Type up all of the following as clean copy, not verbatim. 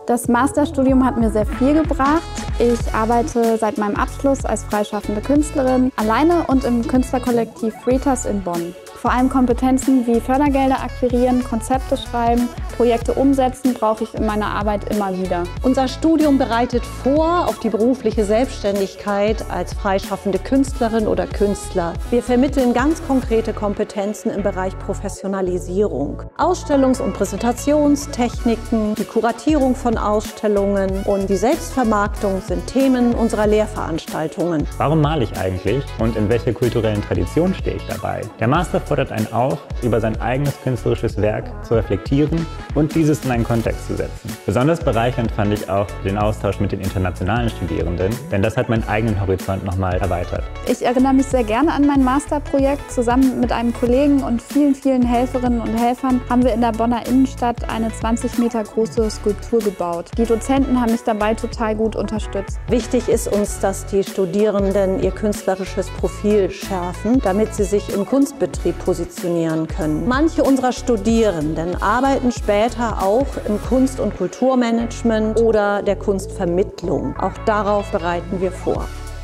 Das Masterstudium hat mir sehr viel gebracht. Ich arbeite seit meinem Abschluss als freischaffende Künstlerin alleine und im Künstlerkollektiv Fritas in Bonn. Vor allem Kompetenzen wie Fördergelder akquirieren, Konzepte schreiben, Projekte umsetzen brauche ich in meiner Arbeit immer wieder. Unser Studium bereitet vor auf die berufliche Selbstständigkeit als freischaffende Künstlerin oder Künstler. Wir vermitteln ganz konkrete Kompetenzen im Bereich Professionalisierung. Ausstellungs- und Präsentationstechniken, die Kuratierung von Ausstellungen und die Selbstvermarktung sind Themen unserer Lehrveranstaltungen. Warum male ich eigentlich und in welcher kulturellen Tradition stehe ich dabei? Der Master fordert einen auf, über sein eigenes künstlerisches Werk zu reflektieren und dieses in einen Kontext zu setzen. Besonders bereichernd fand ich auch den Austausch mit den internationalen Studierenden, denn das hat meinen eigenen Horizont nochmal erweitert. Ich erinnere mich sehr gerne an mein Masterprojekt. Zusammen mit einem Kollegen und vielen Helferinnen und Helfern haben wir in der Bonner Innenstadt eine 20 Meter große Skulptur gebaut. Die Dozenten haben mich dabei total gut unterstützt. Wichtig ist uns, dass die Studierenden ihr künstlerisches Profil schärfen, damit sie sich im Kunstbetrieb positionieren können. Manche unserer Studierenden arbeiten später auch im Kunst- und Kulturmanagement oder der Kunstvermittlung. Auch darauf bereiten wir vor.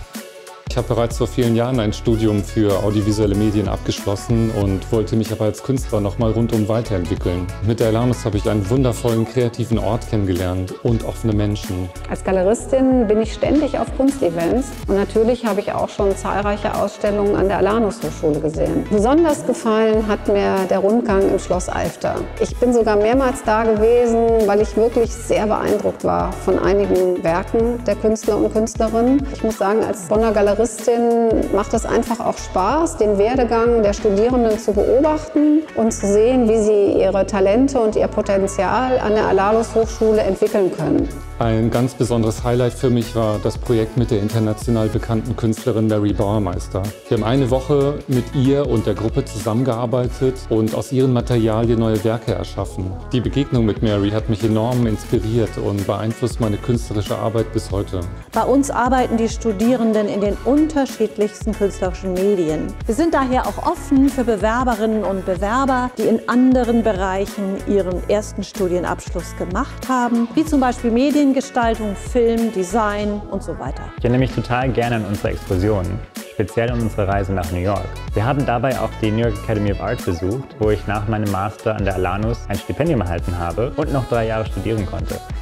Ich habe bereits vor vielen Jahren ein Studium für audiovisuelle Medien abgeschlossen und wollte mich aber als Künstler nochmal rundum weiterentwickeln. Mit der Alanus habe ich einen wundervollen, kreativen Ort kennengelernt und offene Menschen. Als Galeristin bin ich ständig auf Kunstevents und natürlich habe ich auch schon zahlreiche Ausstellungen an der Alanus Hochschule gesehen. Besonders gefallen hat mir der Rundgang im Schloss Alfter. Ich bin sogar mehrmals da gewesen, weil ich wirklich sehr beeindruckt war von einigen Werken der Künstler und Künstlerinnen. Ich muss sagen, als Bonner Galeristin macht es einfach auch Spaß, den Werdegang der Studierenden zu beobachten und zu sehen, wie sie ihre Talente und ihr Potenzial an der Alanus Hochschule entwickeln können. Ein ganz besonderes Highlight für mich war das Projekt mit der international bekannten Künstlerin Mary Bauermeister. Wir haben eine Woche mit ihr und der Gruppe zusammengearbeitet und aus ihren Materialien neue Werke erschaffen. Die Begegnung mit Mary hat mich enorm inspiriert und beeinflusst meine künstlerische Arbeit bis heute. Bei uns arbeiten die Studierenden in den unterschiedlichsten künstlerischen Medien. Wir sind daher auch offen für Bewerberinnen und Bewerber, die in anderen Bereichen ihren ersten Studienabschluss gemacht haben, wie zum Beispiel Mediengestaltung, Film, Design und so weiter. Ich erinnere mich total gerne an unsere Exkursionen, speziell an unsere Reise nach New York. Wir haben dabei auch die New York Academy of Art besucht, wo ich nach meinem Master an der Alanus ein Stipendium erhalten habe und noch 3 Jahre studieren konnte.